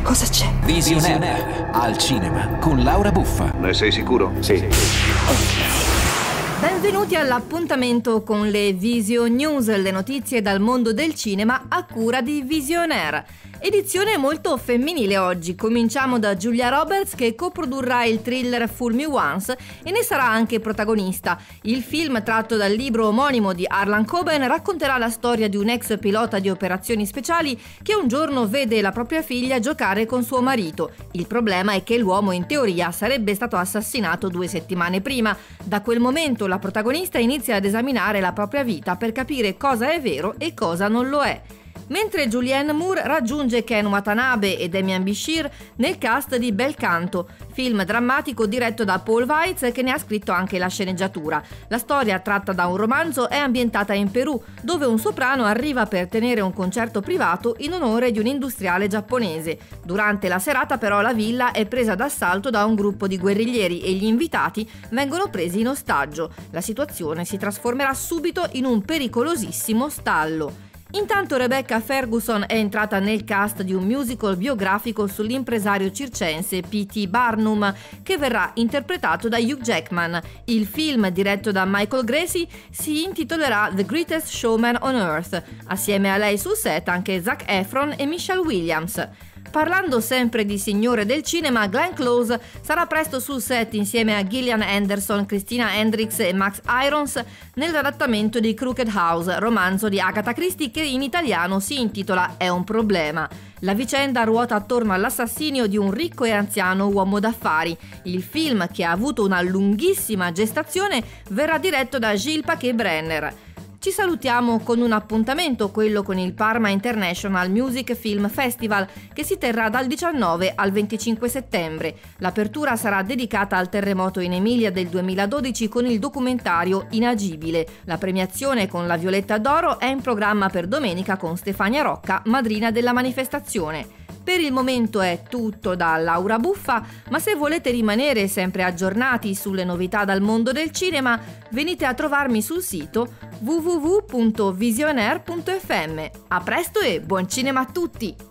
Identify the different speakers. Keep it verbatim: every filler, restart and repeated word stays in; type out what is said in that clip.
Speaker 1: Cosa c'è?
Speaker 2: Visionaire al cinema con Laura Buffa.
Speaker 3: Ne sei sicuro?
Speaker 2: Sì.
Speaker 4: Benvenuti all'appuntamento con le Vision News, le notizie dal mondo del cinema a cura di Visionaire. Edizione molto femminile oggi. Cominciamo da Julia Roberts, che coprodurrà il thriller Fool Me Once e ne sarà anche protagonista. Il film, tratto dal libro omonimo di Harlan Coben, racconterà la storia di un ex pilota di operazioni speciali che un giorno vede la propria figlia giocare con suo marito. Il problema è che l'uomo in teoria sarebbe stato assassinato due settimane prima. Da quel momento la protagonista inizia ad esaminare la propria vita per capire cosa è vero e cosa non lo è. Mentre Julianne Moore raggiunge Ken Watanabe e Demian Bichir nel cast di Bel Canto, film drammatico diretto da Paul Weitz, che ne ha scritto anche la sceneggiatura. La storia, tratta da un romanzo, è ambientata in Perù, dove un soprano arriva per tenere un concerto privato in onore di un industriale giapponese. Durante la serata però la villa è presa d'assalto da un gruppo di guerriglieri e gli invitati vengono presi in ostaggio. La situazione si trasformerà subito in un pericolosissimo stallo. Intanto Rebecca Ferguson è entrata nel cast di un musical biografico sull'impresario circense P T Barnum, che verrà interpretato da Hugh Jackman. Il film, diretto da Michael Gracie, si intitolerà The Greatest Showman on Earth. Assieme a lei sul set anche Zac Efron e Michelle Williams. Parlando sempre di signore del cinema, Glenn Close sarà presto sul set insieme a Gillian Anderson, Christina Hendricks e Max Irons nell'adattamento di Crooked House, romanzo di Agatha Christie che in italiano si intitola È un problema. La vicenda ruota attorno all'assassinio di un ricco e anziano uomo d'affari. Il film, che ha avuto una lunghissima gestazione, verrà diretto da Gilles Paquet-Brenner. Ci salutiamo con un appuntamento, quello con il Parma International Music Film Festival, che si terrà dal diciannove al venticinque settembre. L'apertura sarà dedicata al terremoto in Emilia del duemiladodici con il documentario Inagibile. La premiazione con la Violetta d'Oro è in programma per domenica con Stefania Rocca, madrina della manifestazione. Per il momento è tutto da Laura Buffa, ma se volete rimanere sempre aggiornati sulle novità dal mondo del cinema, venite a trovarmi sul sito w w w punto visionaire punto f m. A presto e buon cinema a tutti!